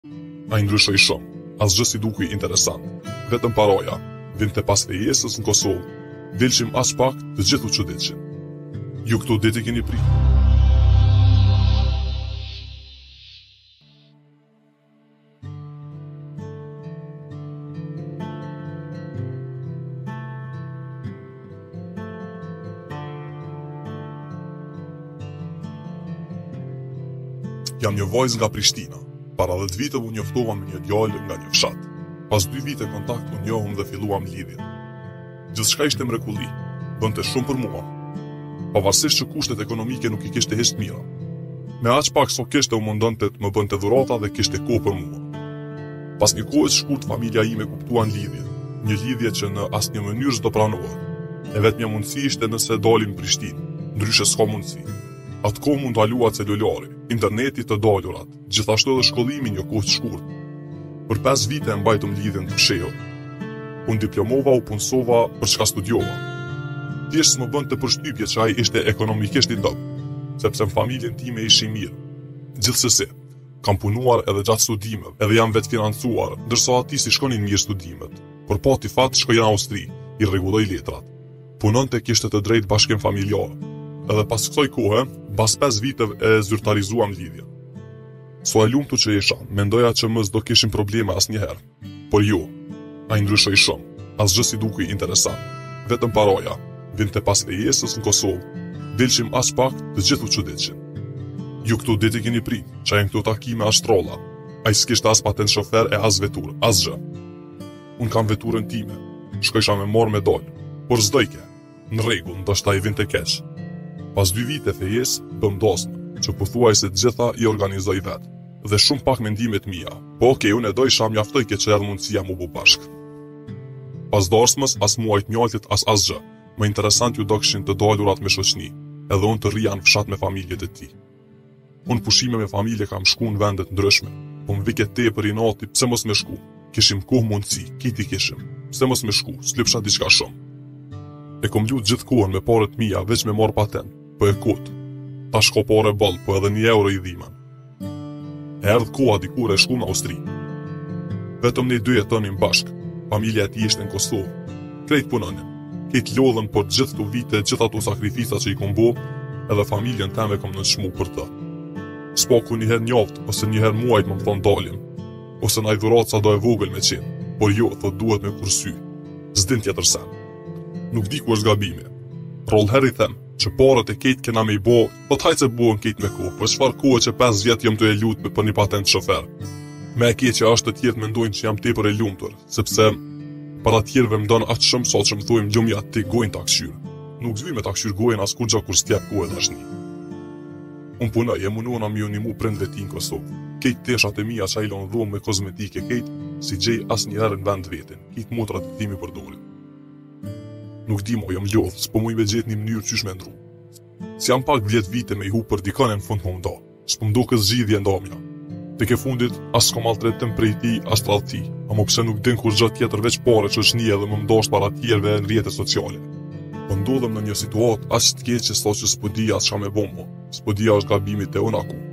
A i ndryshoj shumë, asgjë si dukej interesant. Vetëm paraja, vinte pas fejesës në Kosovë, delshim as pak të gjithu çuditshim. Ju këtu deti keni pri. Jam një vajzë nga Prishtina. Para 10 vite u njoftova me një djalë nga një fshat. Pas 2 vite kontakt u njohëm dhe filluam lidhjen. Gjithçka ishte mrekulli, bënte shumë për mua. Pavarësisht që kushtet ekonomike nuk i kishte hiç të mira. Me aq pak so kishte u mundonte të më bënte dhurata dhe kishte kohë për mua. Pas një kohe të shkurt familja ime kuptuan lidhjen, një lidhje që në asnjë mënyrë s'do pranohet. E vetmja mundësi ishte nëse dalim në Prishtinë, ndryshe s'ka mundësi. Atë kohë mund t'alua celulari, interneti të dalurat, gjithashtu edhe shkollimi një kohë të shkurt. Për 5 vite e mbajtëm lidhjen të fshehur. Unë diplomova u punësova për çka studiova. Thjesht më bënte përshtypje që ai ishte ekonomikisht i dobët, sepse në familjen time ishi mirë. Gjithsesi, kam punuar edhe gjatë studimeve, edhe jam vetë financuar, ndërsa ati si shkonin mirë studimet. Por pati fat shkoi në Austri, i rregulloi letrat. Punonte kishte të drejtë bashkim familjar. Edhe pas kësaj kohe, pas 5 viteve e zyrtarizuam lidhjen. So e lumtur që isha, mendoja që mos do kishim probleme asnjëherë. Por jo, ai ndryshoi shumë, asgjë si dukej interesant. Vetëm paraja, vinte pas fejesës në Kosovë, delshim as pak të gjithu çuditshim. Ju këtu deti keni pri, çajm këtu takime as trolla. Ai s'kishte as patent shofer e as veturë, asgjë. Un kam veturën time, shkojsha me marr me dal, por s'dojke. Në rregull, ndoshta i vinte keq. Pas 2 vite fejes, bëm dosnë, që pothuajse të gjitha i organizoj vetë, dhe shumë pak mendimet mia, po okej, unë e dojsha mjaftoj ke që erdhë mundësia mu bu bashkë. Pas dorsmës, as muajt mjaltit, as asgjë, më interesant ju dokshin të dalurat me shoqni, edhe unë të rria në fshat me familjet e ti. Unë pushime me familje kam shku në vendet ndryshme, po më vike te për i nati, pse mos me shku, kishim kohë mundësi, kiti kishim, pse mos me shku, s'lypsha diçka shumë. E kom lut gjithë kohën me paret mia, veç me marr patent, po e kot. Ta shko pare ball, po edhe 1 euro i dhiman. E erdh koha dikur e shku në Austri. Vetëm ne 2 jetonim bashk, familja e tij ishte në Kosovë. Krejt punonin, krejt lodhen por gjithë këto vite, gjithë ato sakrifica që i kom bo, edhe familjen teme kom nënçmu për të. S'paku njëherë njoft, ose njëherë muajt më thon dalim, ose na i dhurat sa do e vogël me qenë, por jo, thot duhet me kursy. S'din tjetër sen. Nuk di ku është gabimi. Roll herë i them, që parët e kejt kena me i bo, po t'hajt se bohen kejt me kohë, për çfarë kohë që 5 vjet jam të e lut me për një patent shofer. Me e keq që ashtë të tjerë mendojnë që jam tepër e lumtur, sepse para tjerëve më don aq shumë sa që më thojmë lumja ti gojnë ta këshyr. Nuk zvi me ta këshyr gojnë as kur gja kur s'tjep kohë dashni. Unë punoj, e munduan mi unimu prindve ti në Kosovë. Kejt teshat e mia që a i lon dhomë me kozmetike kejt, si gjej as njëherë në vend vetin, kejt motrat të timi përdorin. Nuk di mo, jam lodh, s'po muj me gjetë një mënyrë qysh me ndru. Si jam pak 10 vite me i hu për dikane në fund më nda, s'po mdo kësë zgjidhje ndamja. Te ke fundit, as s'ko maltretim prej ti, as tradhti, amo pse nuk din kur gjatë tjetër veç pare që është një edhe më mdasht para tjerve në rrjetet sociale. Po ndodhem në një situatë as të keq që sa që s'po dija as qa me bombo, s'po dija është gabimit e unaku.